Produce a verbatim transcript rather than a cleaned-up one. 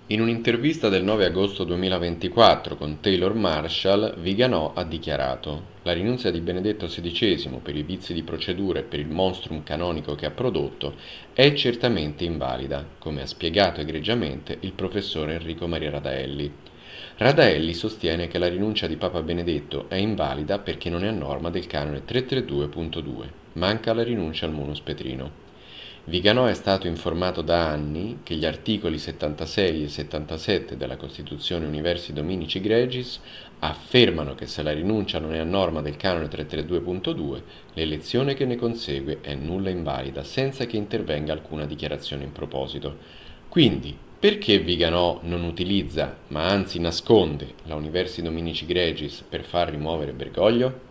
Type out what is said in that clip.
In un'intervista del nove agosto duemilaventiquattro con Taylor Marshall, Viganò ha dichiarato: «La rinunzia di Benedetto sedicesimo per i vizi di procedura e per il monstrum canonico che ha prodotto è certamente invalida», come ha spiegato egregiamente il professore Enrico Maria Radaelli. Radaelli sostiene che la rinuncia di Papa Benedetto è invalida perché non è a norma del canone trecentotrentadue punto due. Manca la rinuncia al munus petrino. Viganò è stato informato da anni che gli articoli settantasei e settantasette della Costituzione Universi Dominici Gregis affermano che se la rinuncia non è a norma del canone trecentotrentadue punto due, l'elezione che ne consegue è nulla e invalida, senza che intervenga alcuna dichiarazione in proposito. Quindi, perché Viganò non utilizza, ma anzi nasconde, la Universi Dominici Gregis per far rimuovere Bergoglio?